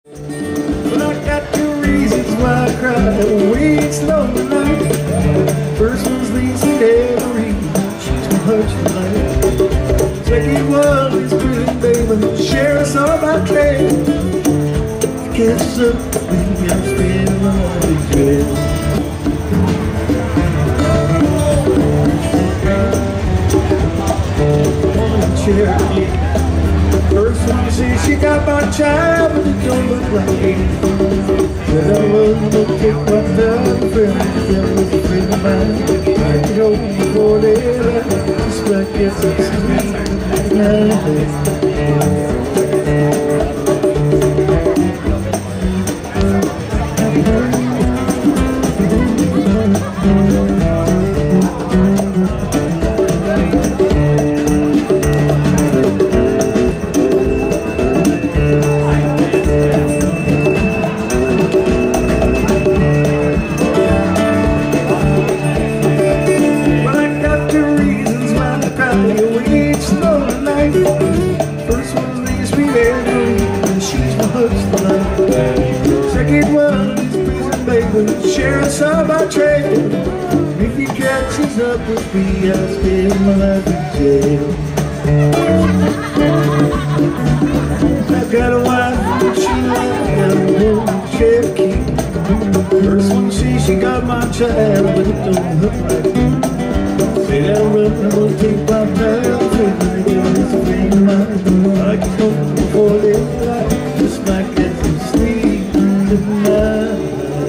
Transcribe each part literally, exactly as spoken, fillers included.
Well, I got two reasons why I cry. Wait slow tonight. First one's Lisa Every. She's gonna hurt you tonight. Second one is pretty baby. Share us all by train. Catch us up, baby. I'm spending my life in jail. Cherokee. First one says she got my child, but it don't look like me. But I wasn't gonna take my time, friend. That was a friend of mine. I could hold before they left, just like it's a sweet night. First one is sweet Every, and she's my husband. Second one is prison baby, share us all by trade. If he catches up with me, I'll spend my life in jail. I got a wife, she got a woman, Cherokee. First one says she got my child, but it don't look like me. Say that I'm gonna take my time, friend. It's a friend of mine. I can hope before they die, just like as you sleep tonight.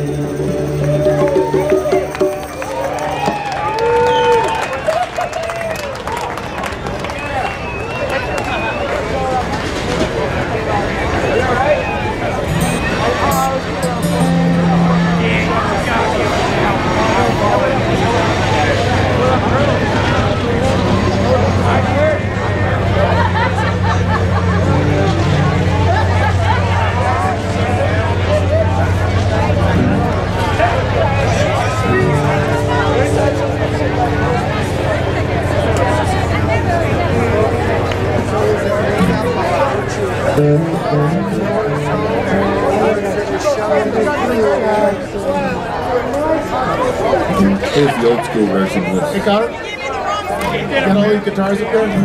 Here's the old school version of this. You got it? Got all your guitars up there?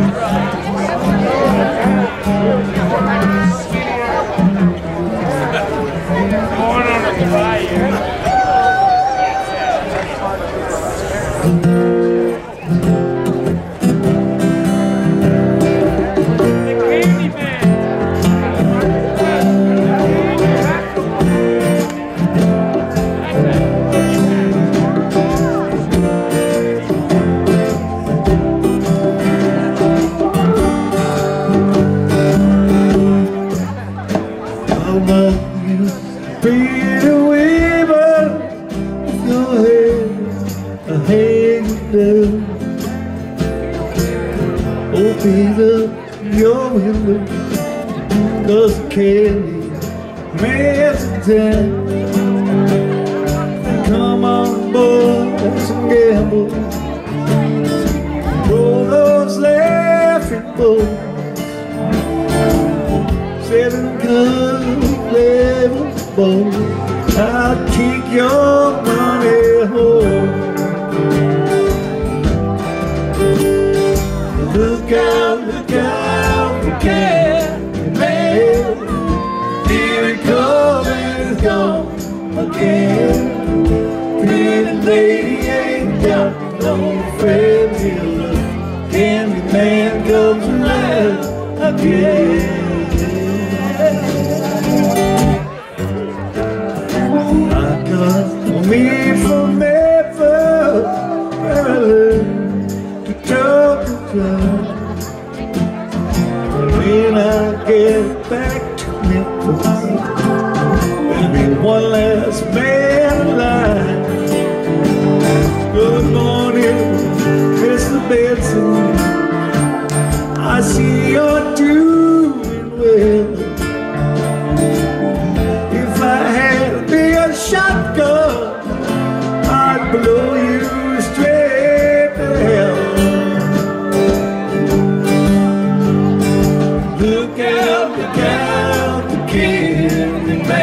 Going on a fly here. Pretty weaver, your head, I hang it down. Open up your window, 'cause the candy man's in town. Come on board, let's gamble. Roll those laughing boys. Seven good levels, boy. I'll kick your money home. Look out, look out, you can't man. Here it comes and it's gone again. Pretty lady ain't got no friend here. Candy man comes around again. Me from ever, where I learned to talk to God. When I get back to Memphis, there'll be one last man alive. Good morning, Mister Benson. I see you're doing well. If I had to be a shotgun, I'd blow you straight to hell. Look out, look out, the candy man.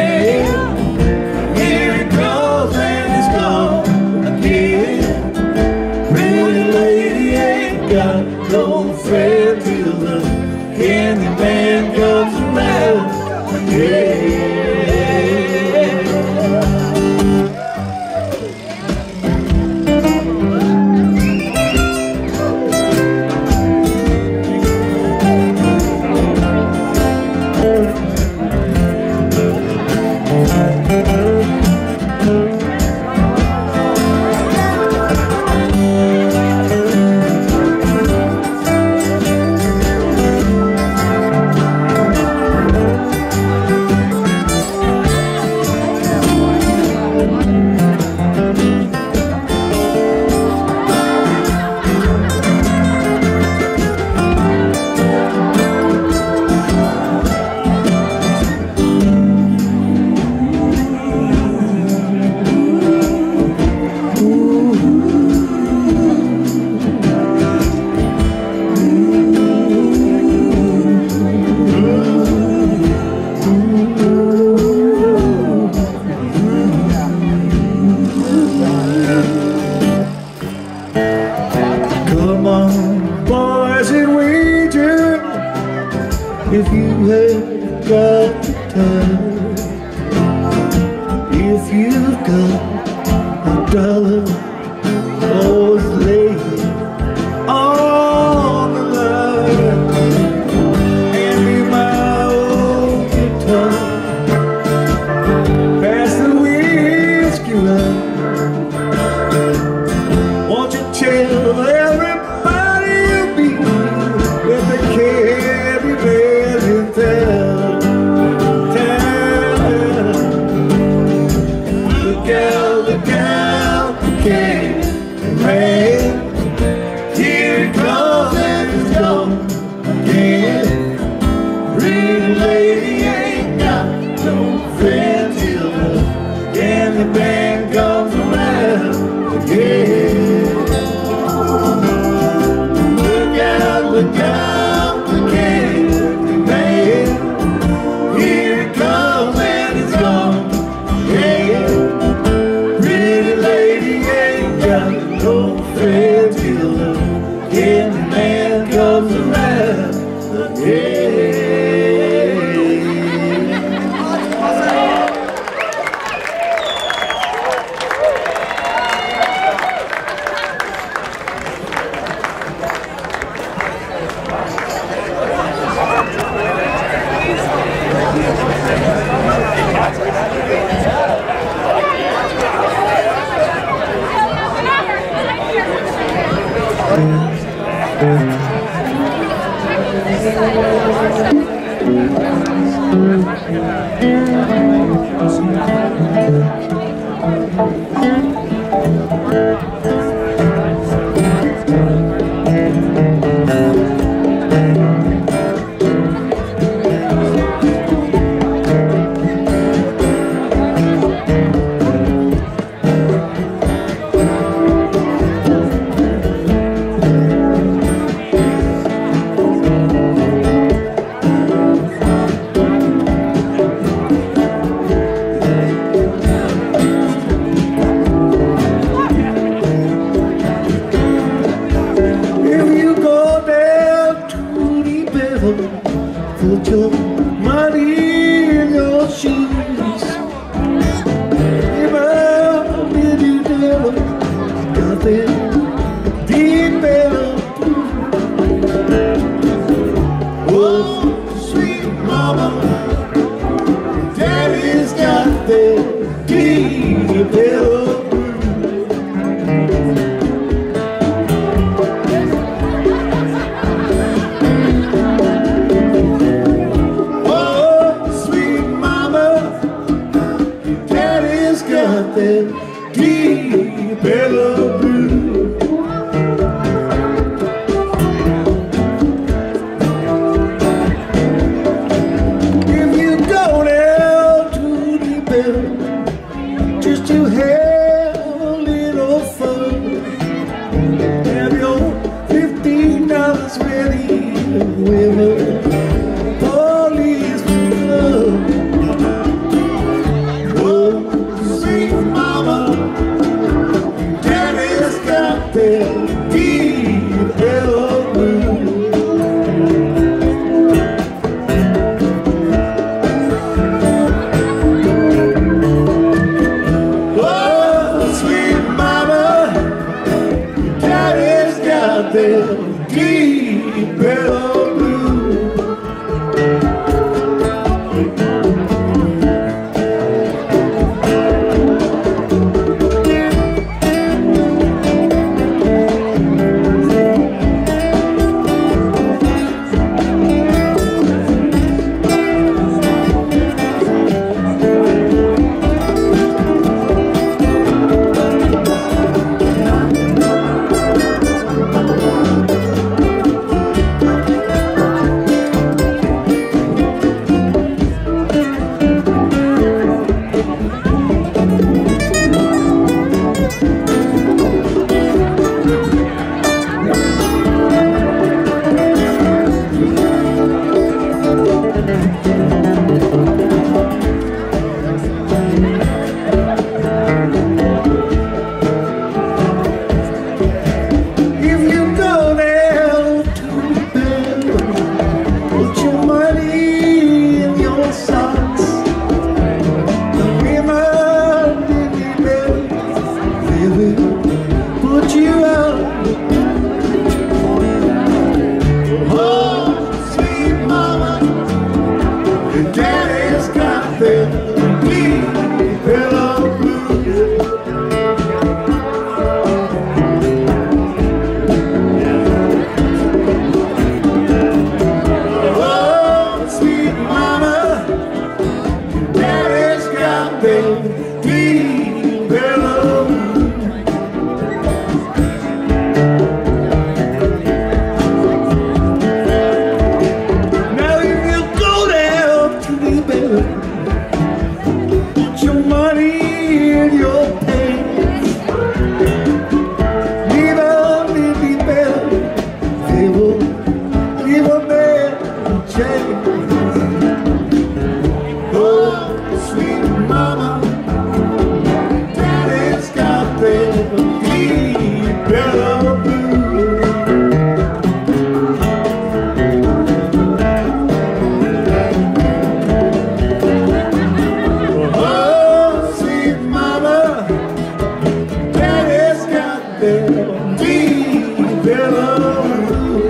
if you have got the time, if you've got a dollar, always lay on the line. Hand me my old guitar, pass the whiskey round. Won't you tell everybody you'll be with the candy man in town, town. Look out, look out, the candy man. Here it comes and it's gone again. Pretty lady ain't got no friend till the candy man comes around again. Look out, look out, the candy man. Here it comes and it's gone again. Pretty lady ain't got no friend till the candy man comes around again. Put your money in your shoes. If I did you never got that deep belly. Oh, sweet mama, daddy's got that deep belly. That deep belly blue. If you go down to the belly, chains. Oh, sweet mama, daddy's got them deep yellow blues. Oh, sweet mama, daddy's got them deep yellow blues.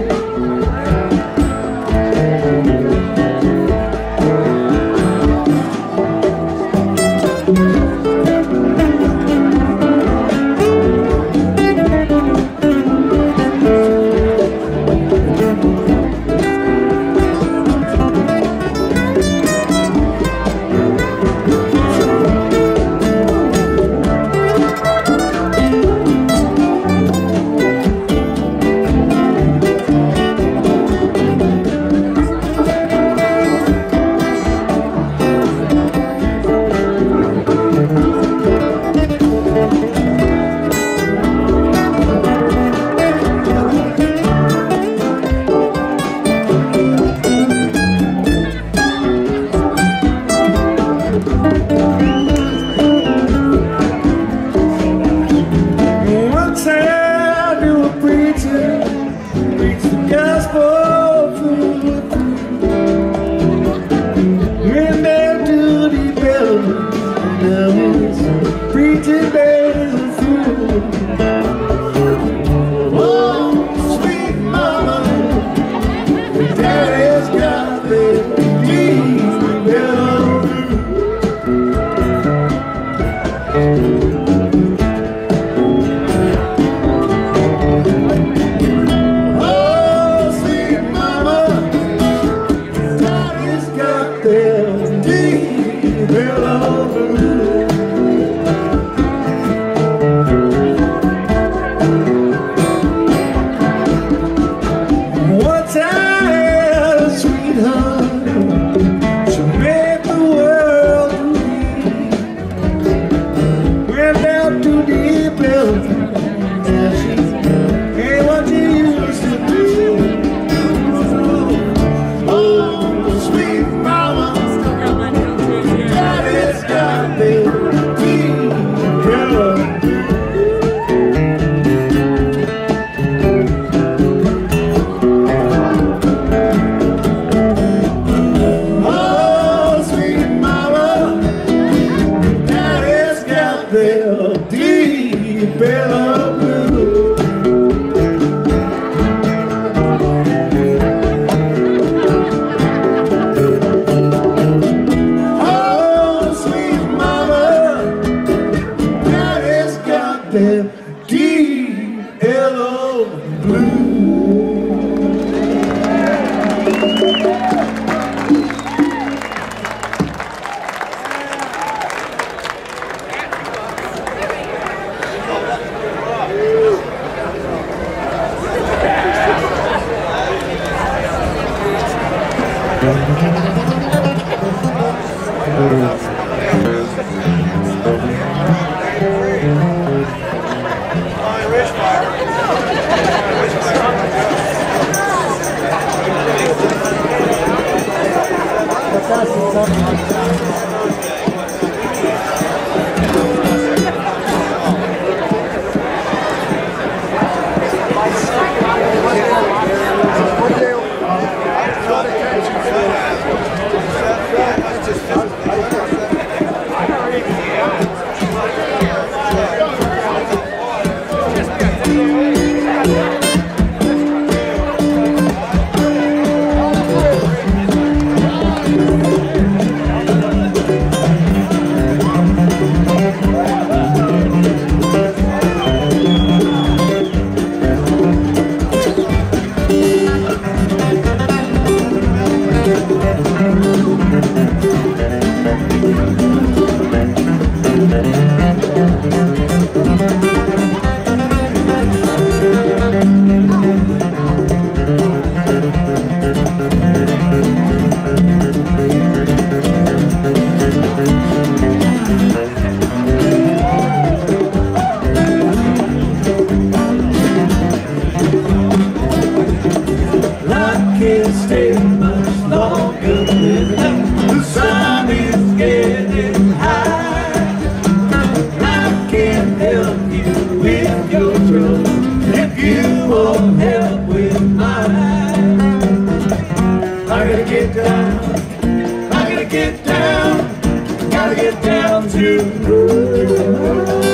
get down. I gotta get down. Gotta get down to the groove.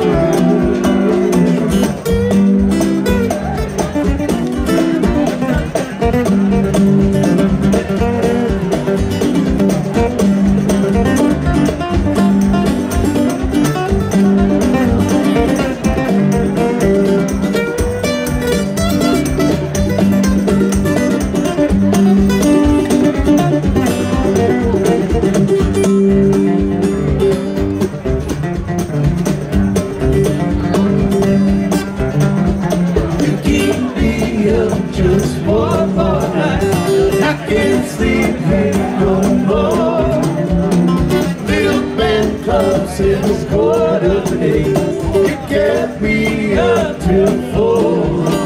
Just one more night, I can't sleep here no more. Little band club since quarter to eight, you get me until four.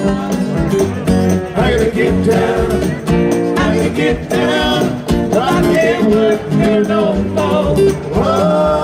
I gotta get down, I gotta get down, I can't work here no more. Whoa.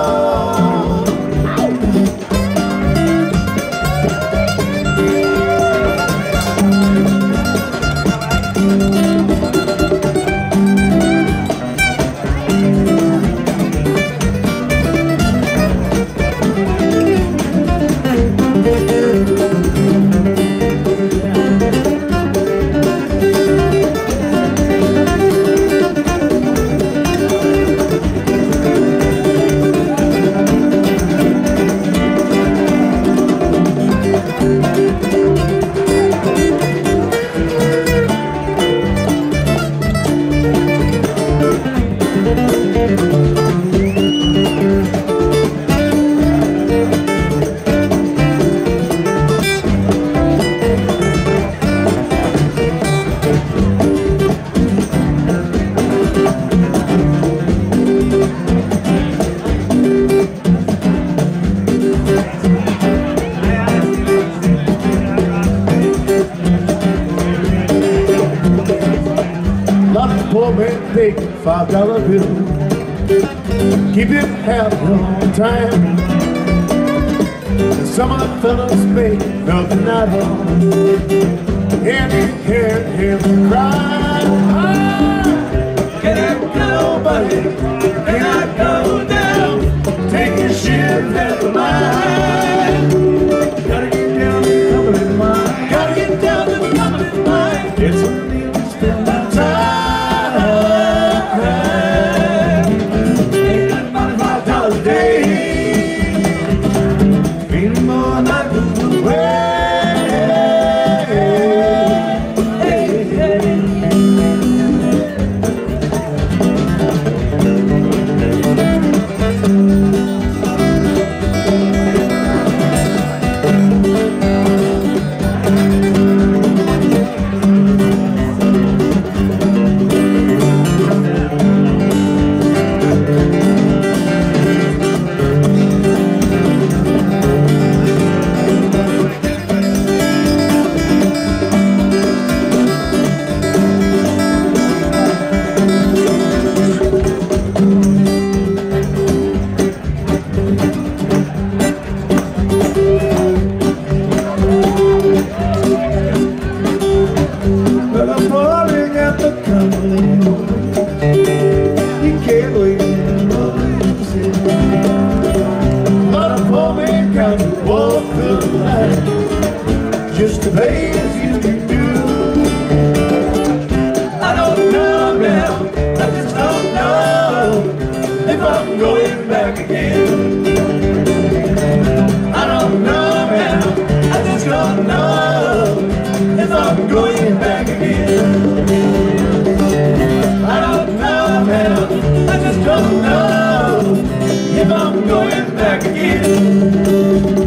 Poor man take five dollar bill, keep it happy all the time. And some of the fellas pay nothing at all, and you hear him cry. Can I go, buddy? Can I go down? Take your ship, never mind. Gotta get down to the Cumberland mine. Gotta get down to the Cumberland mine. It's a need to spend my time. Just to pay as you do. I don't know now, I just don't know if I'm going back again. I don't know now, I just don't know if I'm going back again. I don't know now, I just don't know if I'm going back again.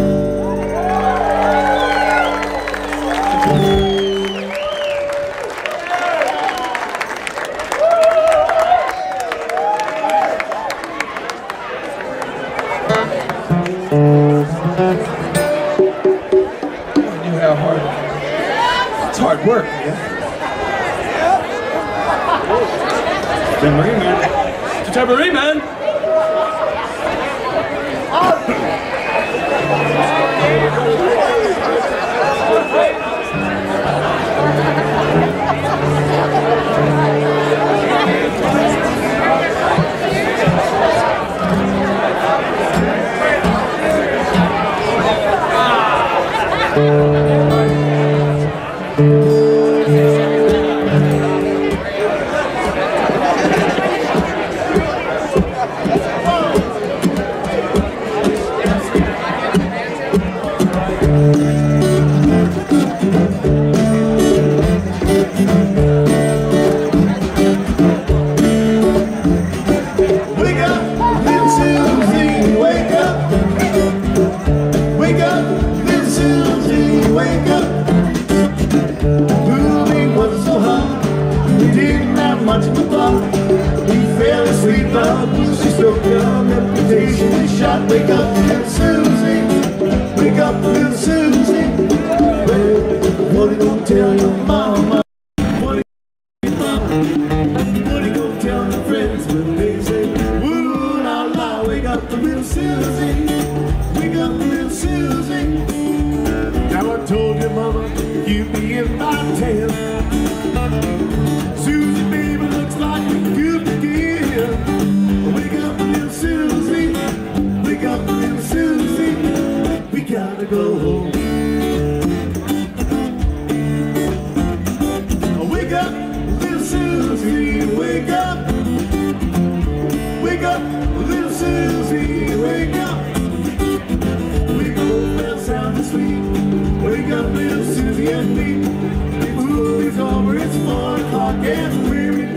It's hard work, man. Tambourine man. It's a tambourine man. Oh!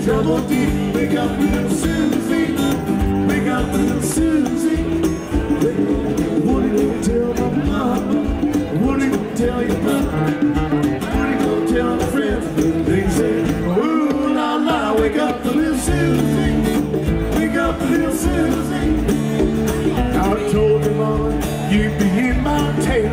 trouble deep. Wake up, little Susie. Wake up, little Susie. What are you gonna tell my mama? What are you gonna tell your mama? What are you gonna tell my friends? They say, ooh la la. Wake up, little Susie. Wake up, little Susie. I told your mama you'd be in my tail.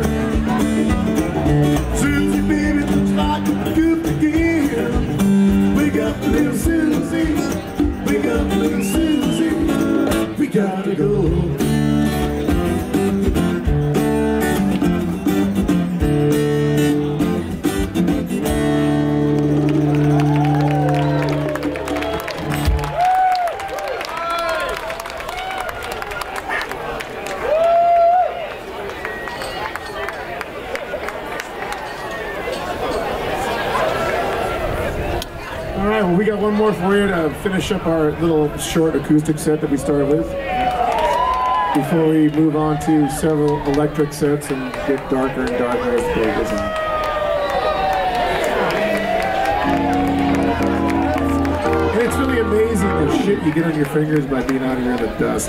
Susie, baby, looks like a good again. Wake up, little Susie. Wake up, little Susie. We gotta go. All right, well, we got one more for you to finish up our little short acoustic set that we started with before we move on to several electric sets and get darker and darker as the day goes on. And it's really amazing the shit you get on your fingers by being out here in the dust.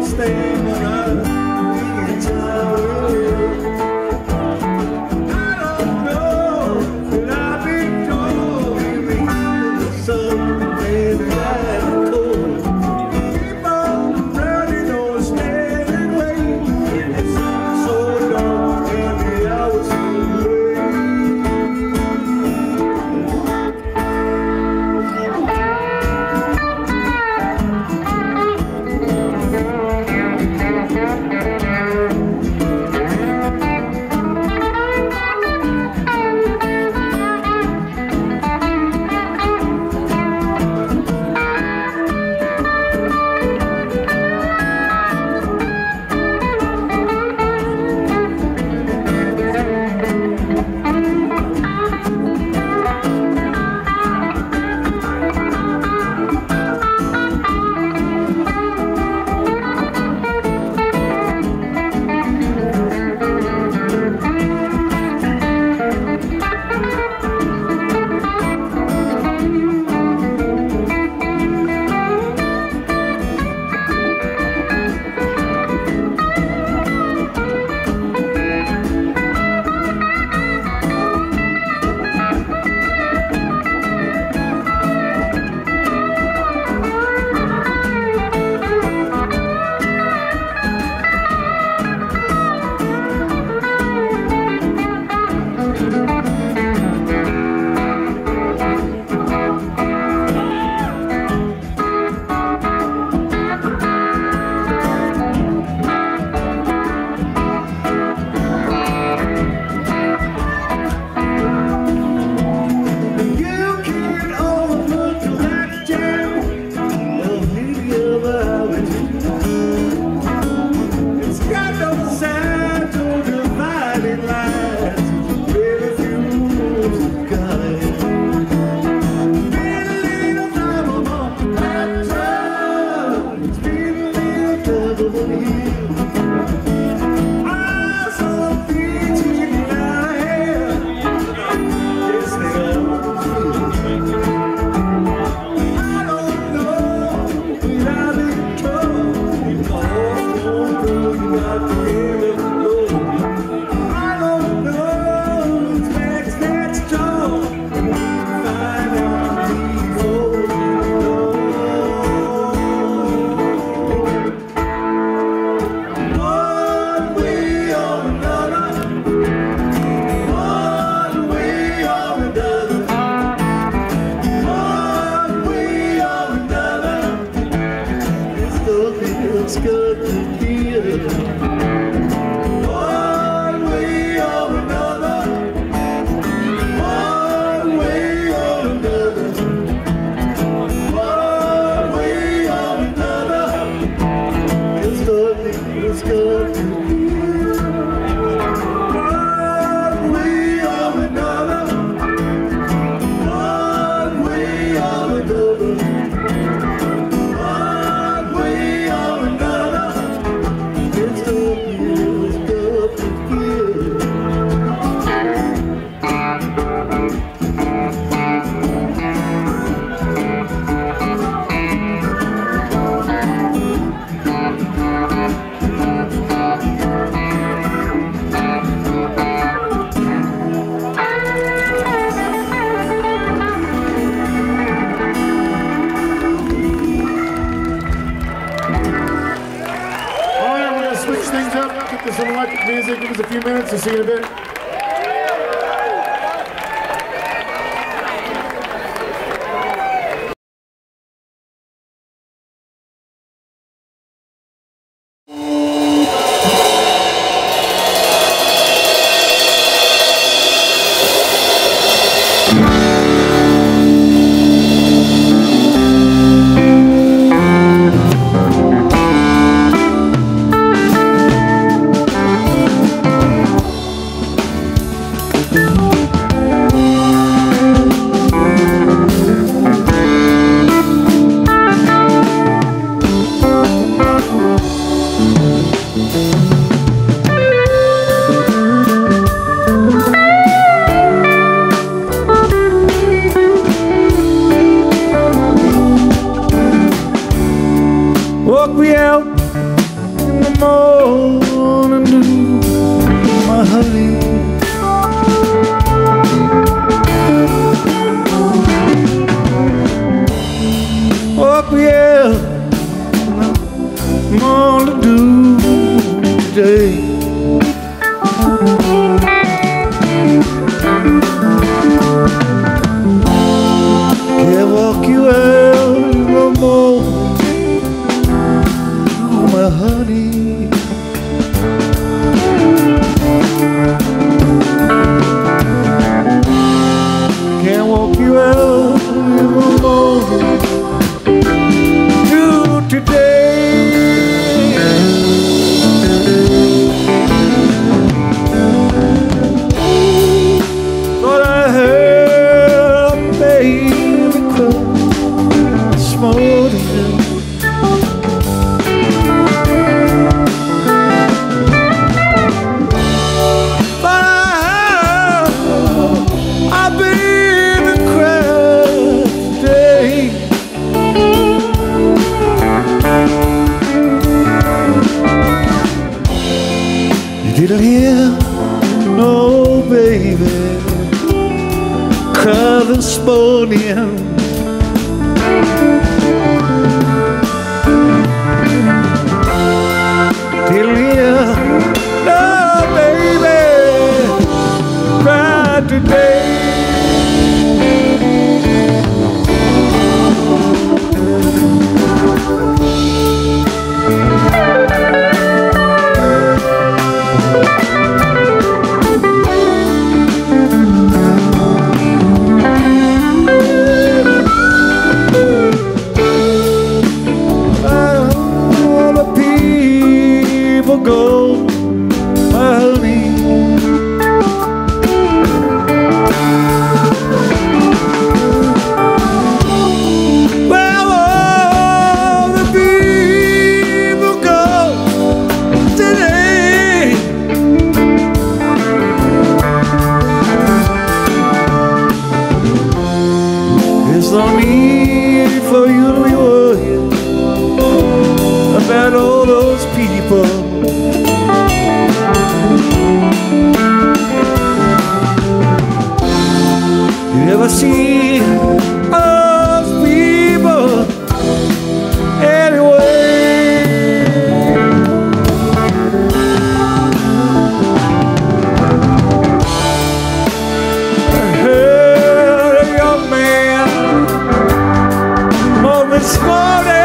stand around the entire I don't know, but I've been told maybe the sun may ride cold. Keep on running or stand and wait. It's so dark and the hours so late. It's good to feel one way or another, one way or another, one way or another. It's good, it's good to feel one way or another, one way or another. Things up, get this some electric music, give us a few minutes, we'll see you in a bit. Walk me out in the morning dew, my honey. Walk me out in the morning dew today. Can't walk you out no more, oh my honey. Can't walk you out no more, do today. Thought I heard a baby cry this morning. Thought I heard a baby cry today. You didn't hear no baby cry this morning. Didn't hear no baby cry today. Go, my honey. Well, all the people go today. There's no need for you to be worried about all those people. You never see us people anyway. I heard a young man on this morning.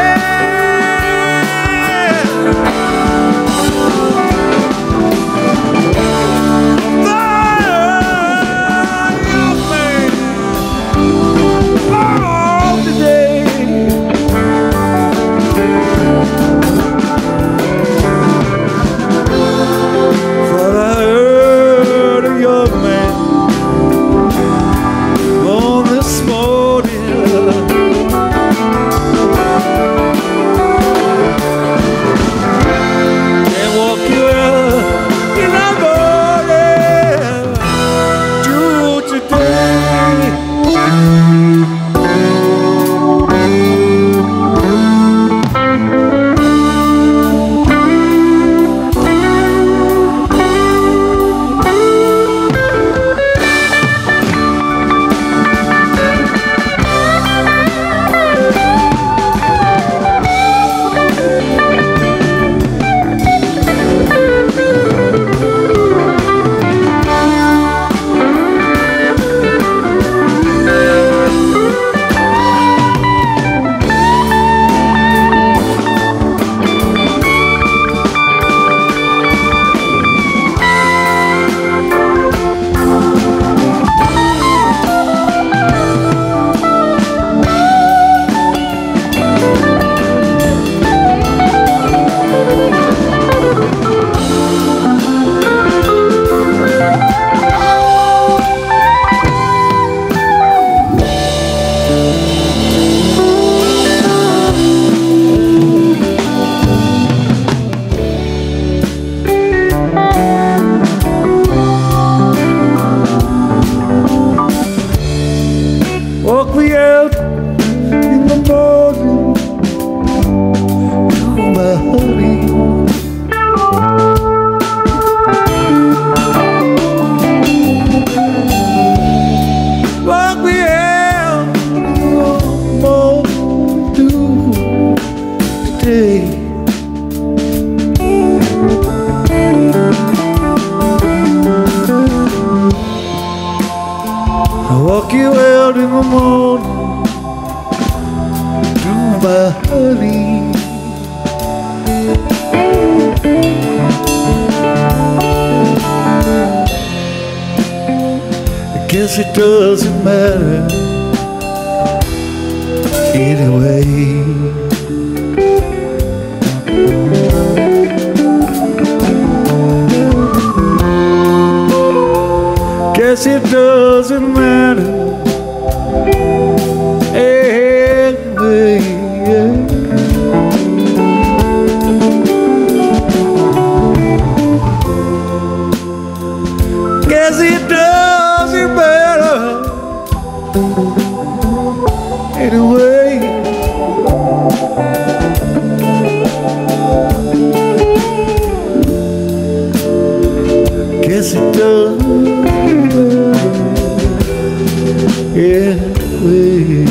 Walk me out in the morning, oh my honey. Guess it doesn't matter anyway. Guess it doesn't matter anyway. Guess it doesn't matter anyway. Guess it doesn't anyway.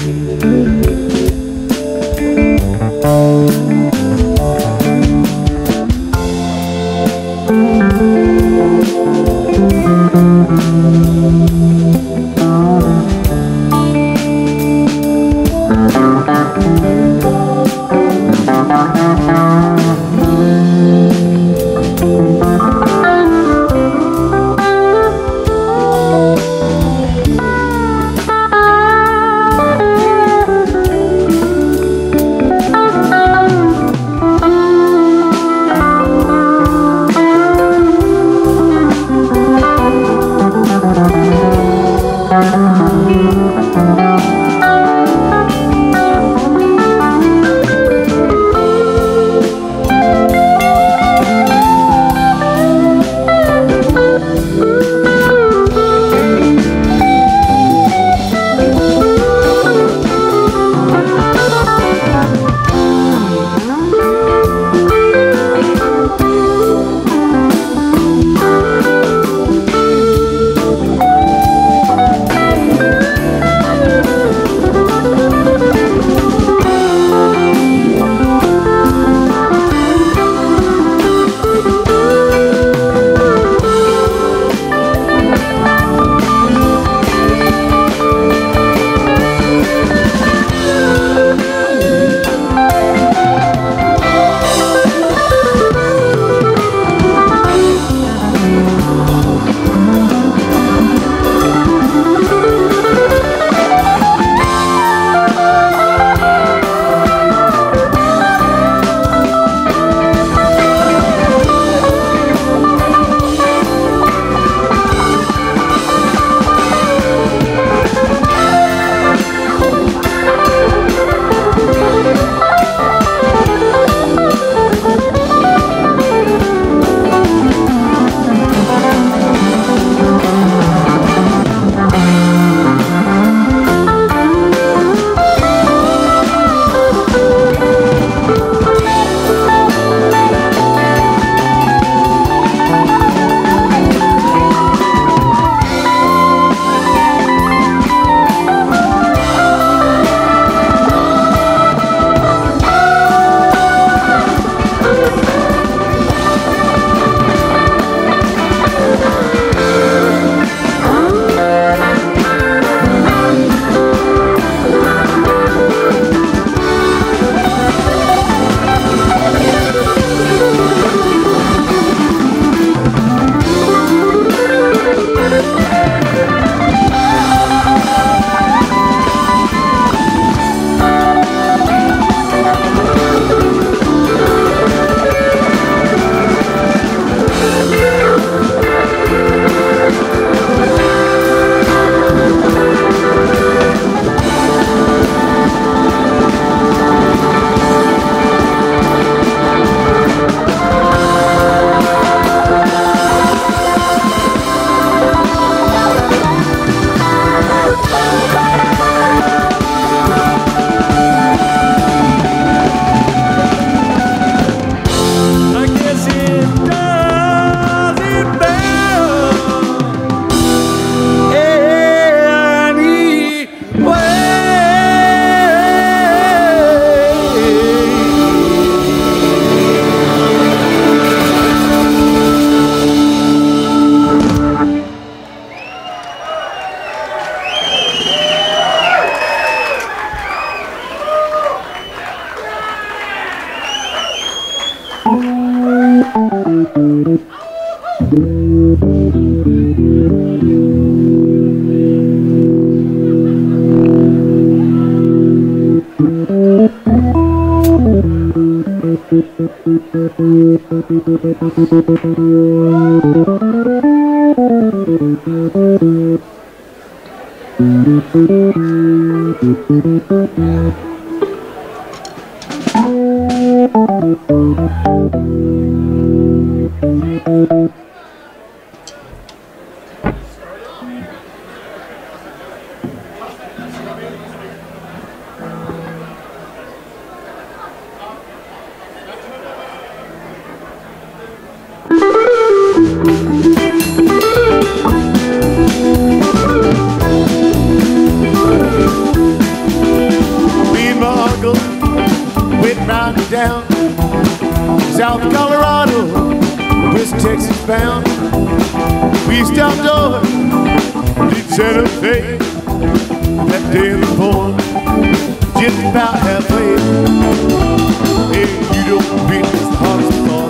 Down South Colorado, West Texas bound. We stopped over in Santa Fe that day in the morning, just about halfway. Hey, you don't beat this hottest thought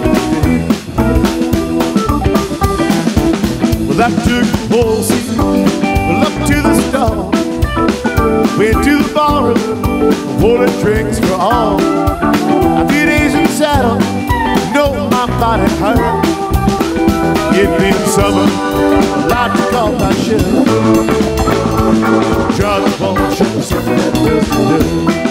of the day. Well, I took the horses up to the stall, went to the barroom, poured drinks for all. I did Asian saddle, know my body hurt. It been summer, a lot to call my shit. Try to fall short, something that doesn't do.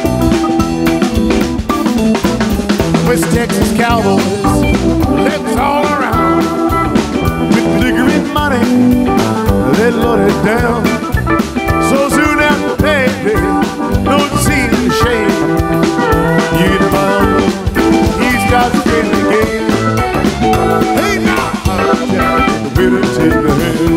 West Texas cowboys, lips all around. With liquor and money, they load it down. So soon after payday, no seem to shame. You get my uncle, he starts playing again. Hey now, I'm Jack, the winner take the hand.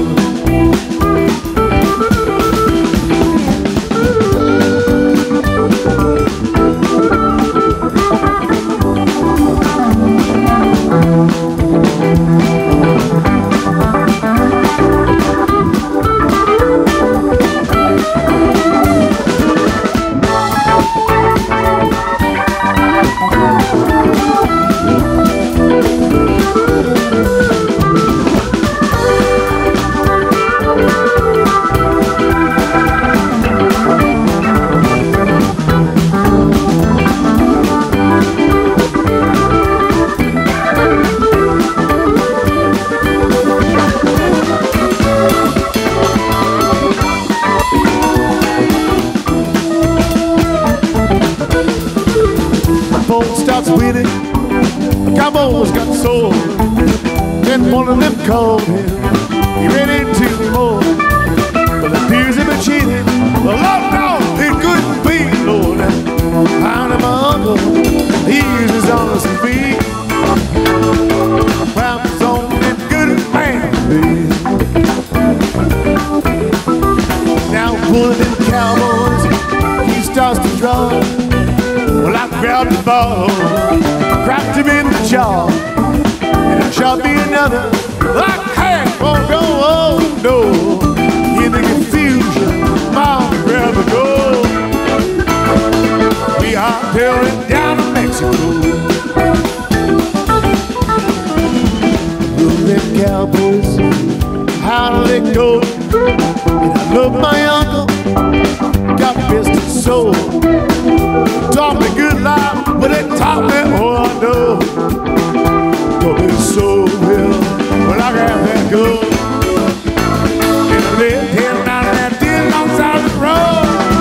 Cowboys got sold, then one of them called him. He ran into me more, but the peers have been cheating. The Lord knows it couldn't be, Lord. I'm my uncle, he is honest and feet. Well, it's on that good man, baby. Now one of them cowboys, he starts to draw. Well, I grabbed the ball, cracked him in the jaw, and it shot me another. I can't won't go, oh no. In the confusion, mom grabbed a goal. We are tailing down to Mexico. Look them cowboys, how do they go? And I love my uncle, got best and soul. Taught me good life, but it taught me all I know. Taught me so well, when I got that gold. And I lived here down in that deal alongside the road.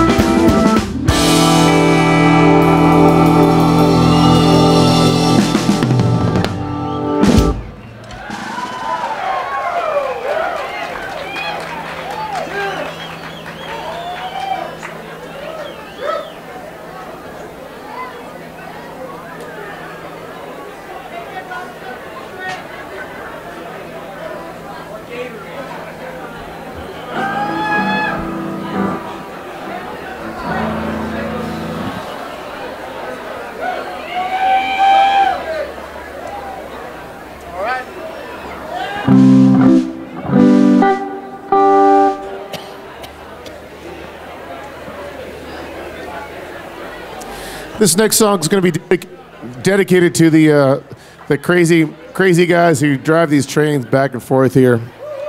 This next song is going to be de dedicated to the uh, the crazy crazy guys who drive these trains back and forth here.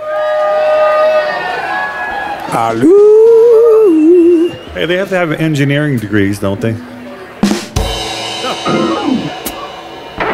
Halloo. Hey, they have to have engineering degrees, don't they?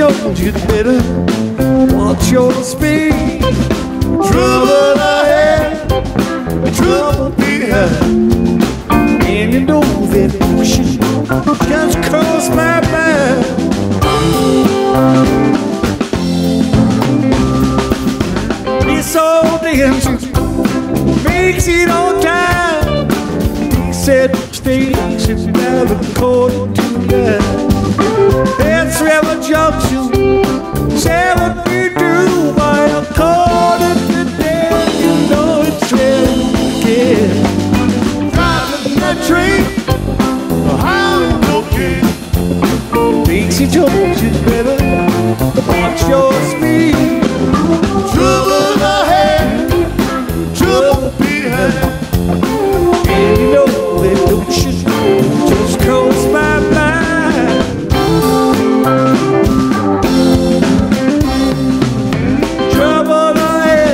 Jones, you'd better watch your speed. Trouble ahead, trouble behind, and you know that ocean just crossed my mind. This old dancing makes it on time. He said station now according to that. That's River Junction, seventy-two by according to that. You know it's ready again. Driving that train, I'm okay. Dixie Jones, you better watch your speed. Trouble ahead, trouble behind, and you know that ocean just crossed my mind. Trouble ahead,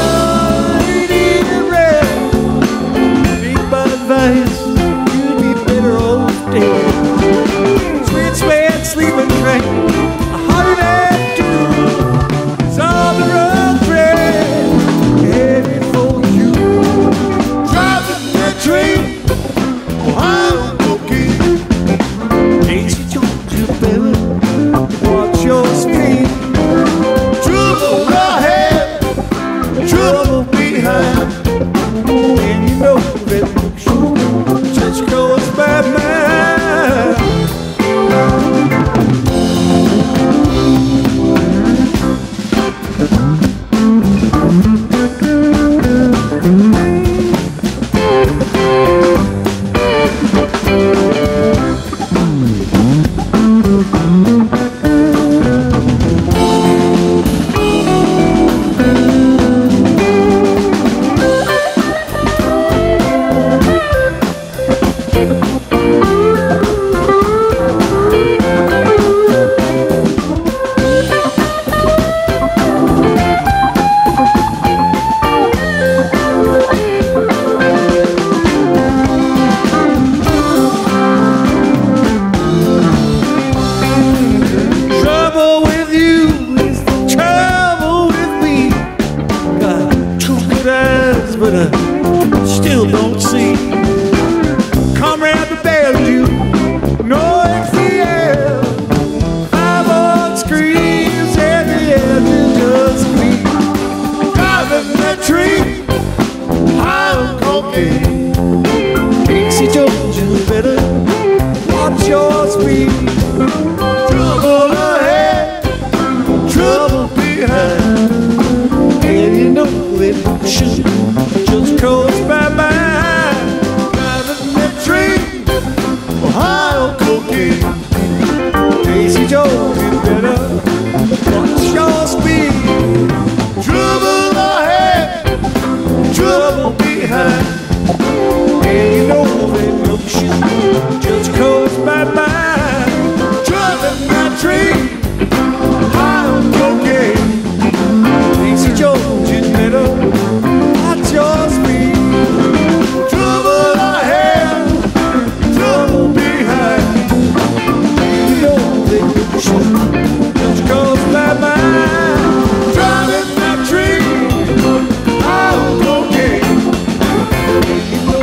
lady red. Take my advice, you'd be better off dead. Sweet, sweat, sleeping train, a hundred and two. It's on the road, train, headed for you. Driving that train, I'm okay. Dixie Jones, you better watch your speed. Trouble ahead, trouble behind, and you know that ocean just goes by mine. Trouble with you is the trouble with me. Got two good eyes, but I still don't see. Comrade the bell, you know it's the air. Five on screams and the edge is just me. Driving that train, I'm okay. Dixie Jones, you better watch your speed. Trouble ahead, trouble behind, and you know that ocean just crossed my mind. Driving that train, Ohio cocaine. Dixie Jones, you better watch your speed. Trouble ahead, trouble behind, and you know that ocean just crossed my mind. Driving that train, I'm okay. Dixie Jones, you better watch your speed. Trouble ahead, trouble behind, you know that ocean just crossed my mind. Driving that train, I'm okay. You know,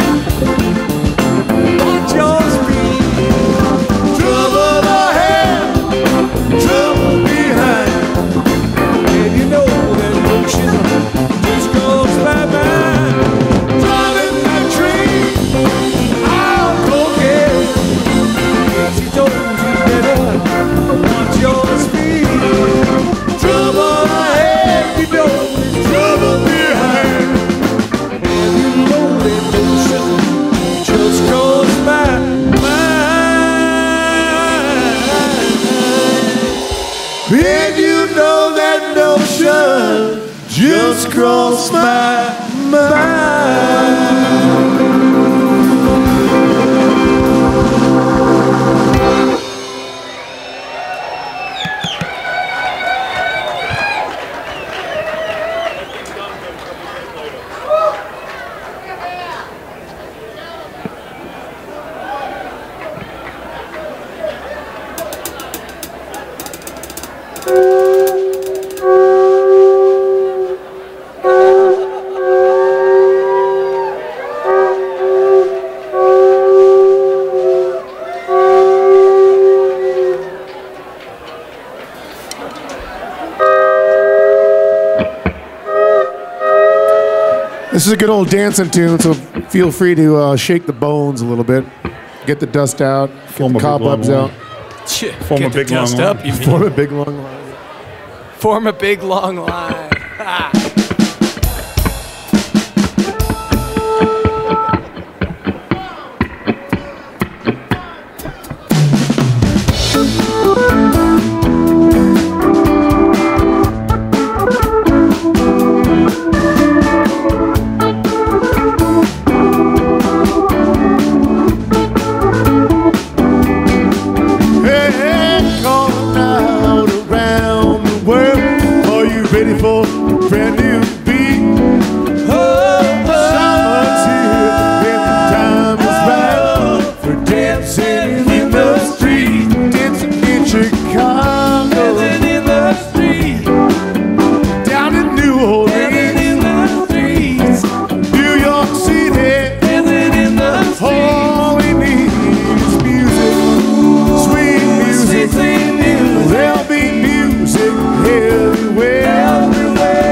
watch your speed. Trouble ahead, trouble behind, and you know that ocean just goes by mine. Driving that train, I'm okay. Dixie Jones, you better watch your speed. Trouble ahead, you know there's trouble behind, and you know that ocean just goes by mine. And you know that notion just crossed my mind. This is a good old dancing tune, so feel free to uh, shake the bones a little bit, get the dust out, get Form the a big long cobwebs line. out. Form Get a the big long dust line. up, you mean. Form a big long line. Form a big long line. Ha. Hey, calling out around the world. Are you ready for a brand new beat? Summer's here and the time is right for dancing in the street, dancing in Chicago, Dancing in the street, down in New dancing Orleans, in the streets, New York City. dancing in the streets. All we need is music, sweet music. Sweet, sweet music. There'll be music everywhere. Everywhere.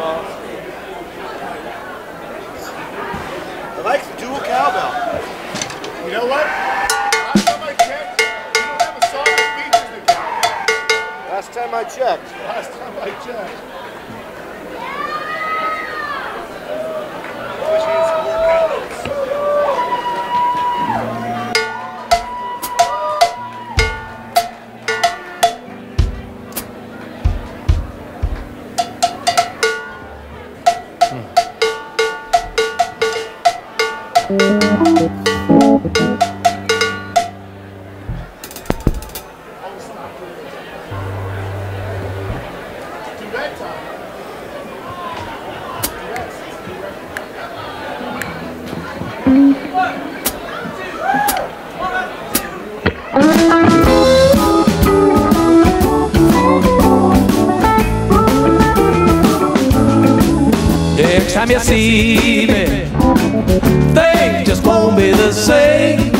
I like the dual cowbell. You know what? Last time I checked, you don't have a song that features the cowbell. Last time I checked. Last time I checked. Next time you see me, things just won't be the same.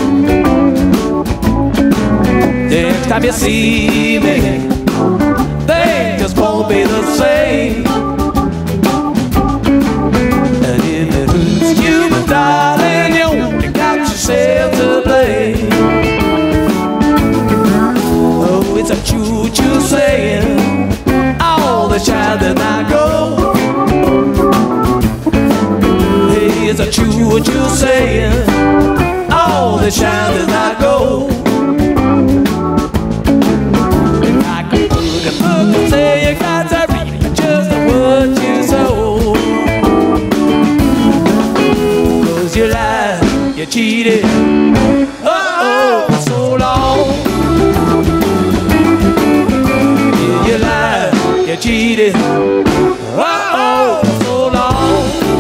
Next time you see me, things just won't be the same. And if it hurts you, but darling, you only got yourself to blame. Oh, it's a choo-choo saying, all the child did not go. It's a choo-choo saying, all the shine does not go. And I could look and look and say you got to reap just what you sow. Cause you lied, you cheated, uh-oh, for so long. Yeah, you lied, you cheated, uh-oh, for so long.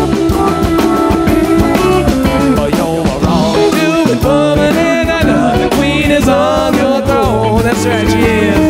Woman and another queen is on your throne. That's right, she is.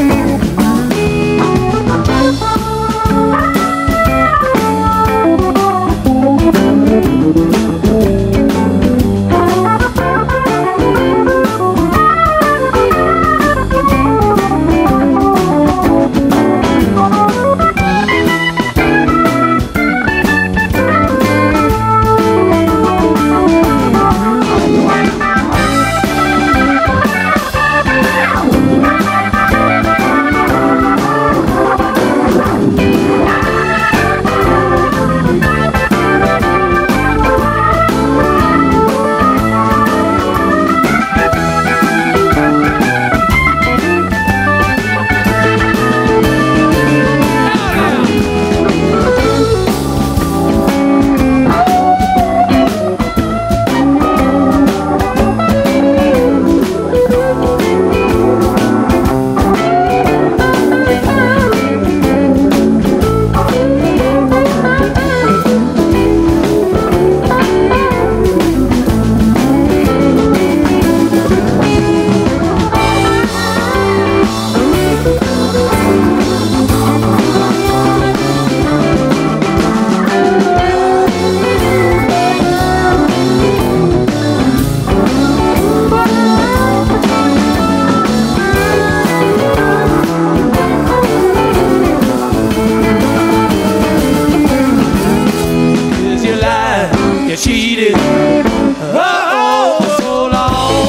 You cheated, oh, for so long.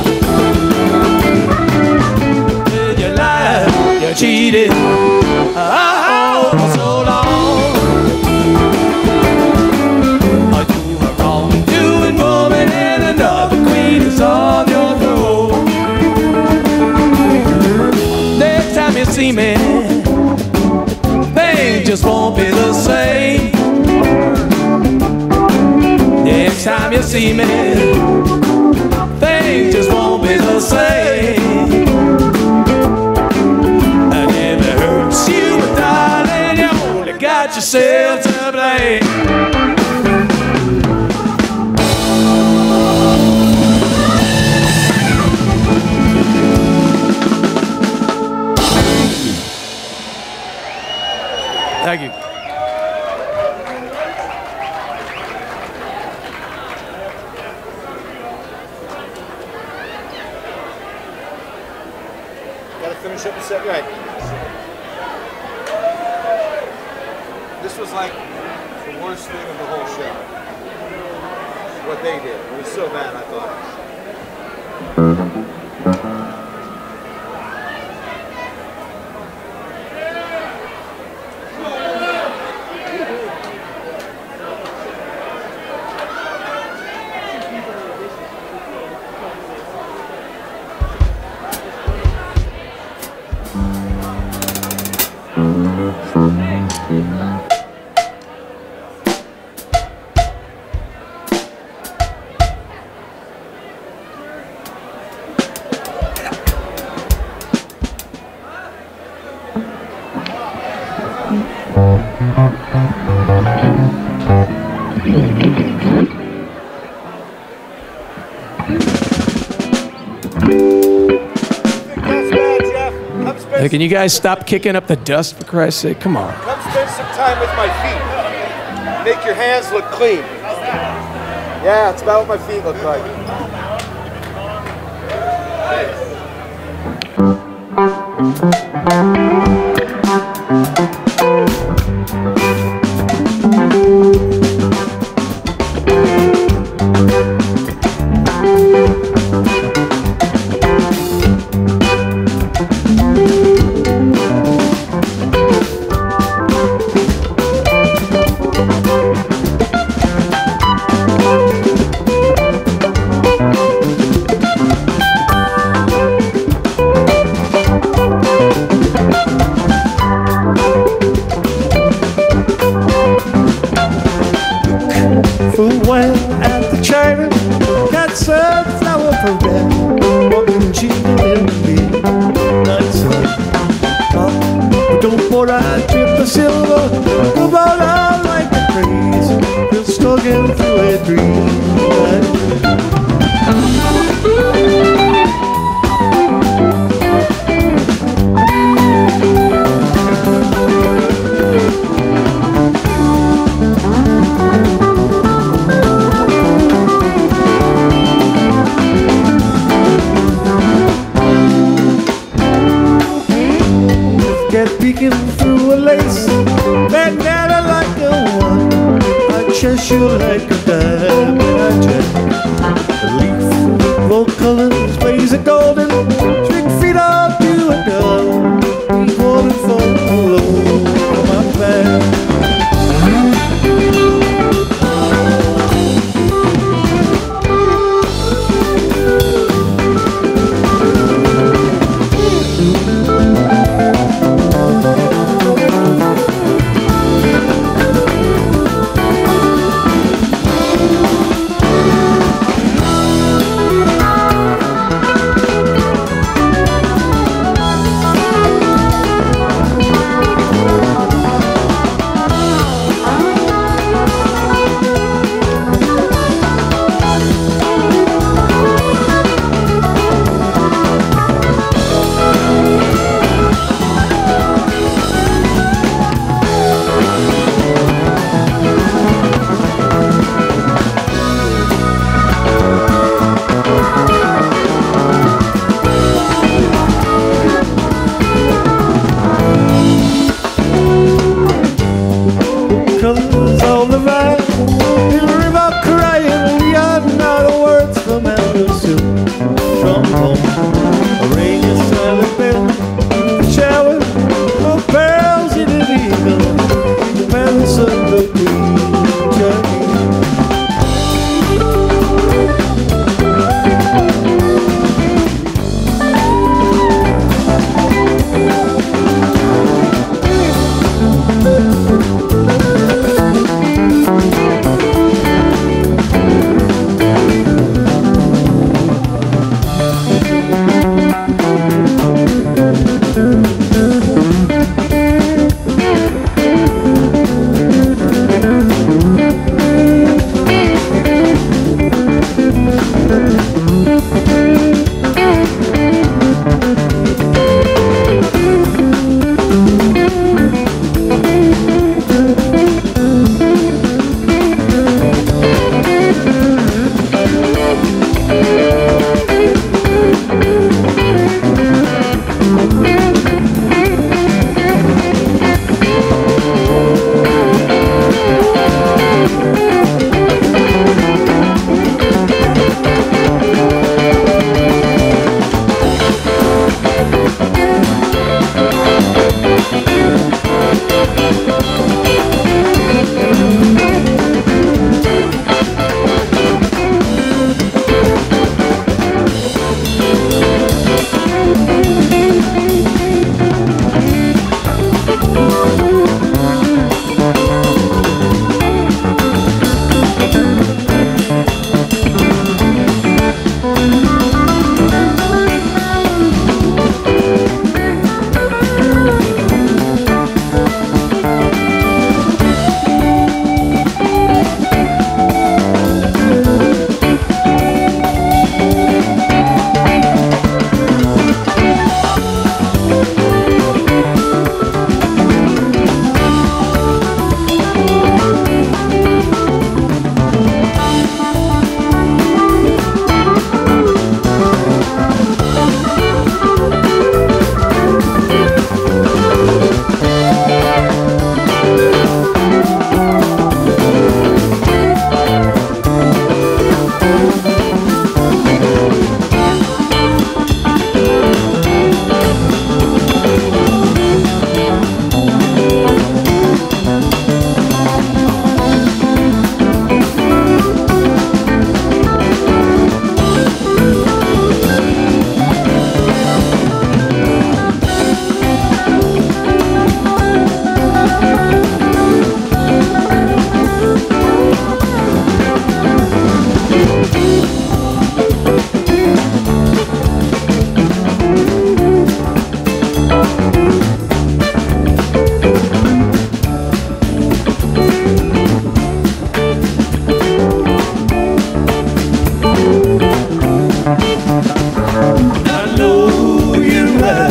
Did you lie? You cheated, oh, for so long. Are you a wrong-doing woman and another queen is on your throne? Next time you see me, things just won't be the same. Next time you see me, things just won't be the same. And if it hurts you, but darling, you only got yourself to blame. Thank you. Gotta finish up the set right. This this was like the worst thing of the whole show. What they did. It was so bad, I thought. Hey, can you guys stop kicking up the dust, for Christ's sake? Come on. Come spend some time with my feet. Make your hands look clean. Yeah, it's about what my feet look like. At the China, got sunflower parade, walking cheating in the midnight sun. But don't pour out drip of silver, go out out like a crazy, we're struggling through a dream. Peeking through a lace, that never like a one. I chase you like a diamond, I jet. The leaf, full colors, blaze of golden, trick feet all to a gun. Falling from below my back.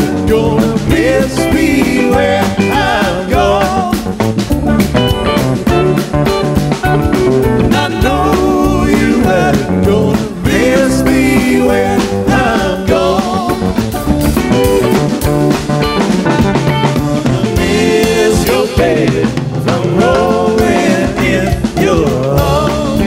are gonna miss me when I'm gone. I know you are gonna miss me when I'm gone. I miss your baby from rolling in your arms.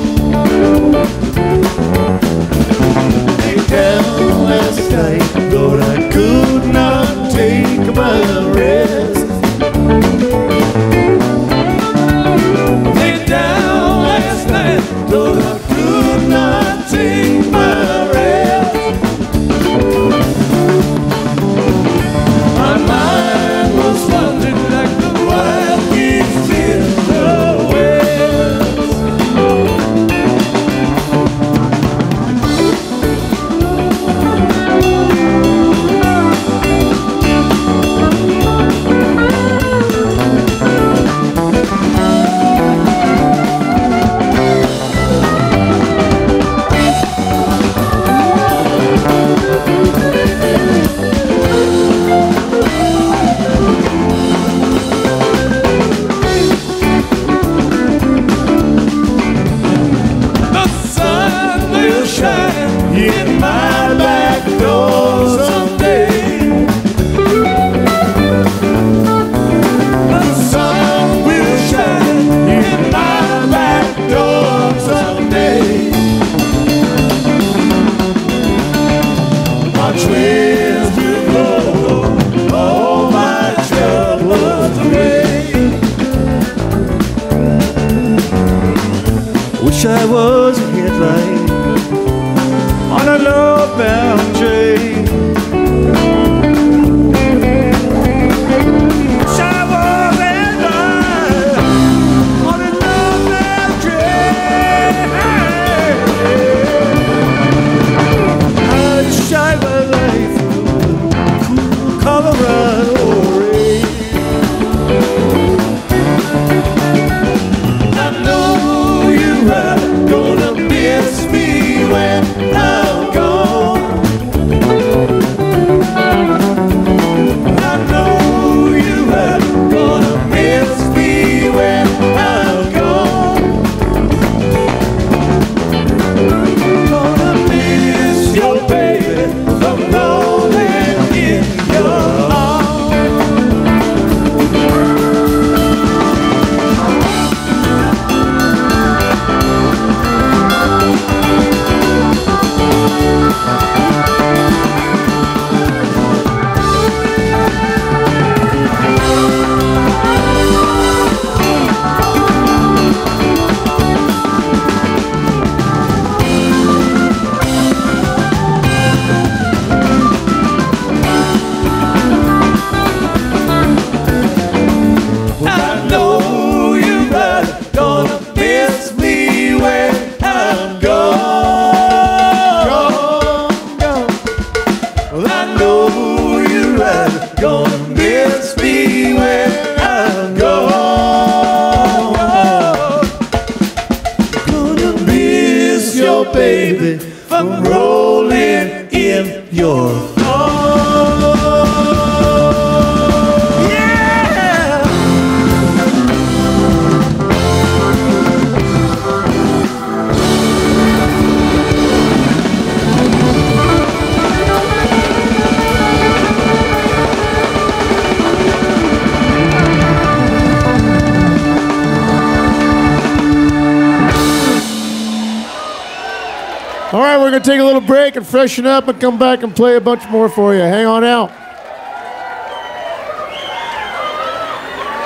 Lay down last night, Lord, I could not take my rest. Lay down last night, Lord, I could not take my rest. My mind was wandering like the wild geese in the west. The sun will shine in my back door someday. The sun will shine in my back door someday. My trails will blow all my troubles away. Wish I was a headlight on a love-bound train. Wish I was a headlight on a love-bound train. I'd shine my light through the cool Colorado rain. I know you are gonna miss me when I'm gone. I know you are gonna miss me when I'm gone. Gonna miss your baby from rolling in your arms. I know you are gonna miss me when I'm gone. Gone, gone. Well, I know you are gonna miss me when I'm gone. Gonna miss your baby from rolling in your arms. Yeah. All right, we're going to take a little break and freshen up and come back and play a bunch more for you. Hang on out.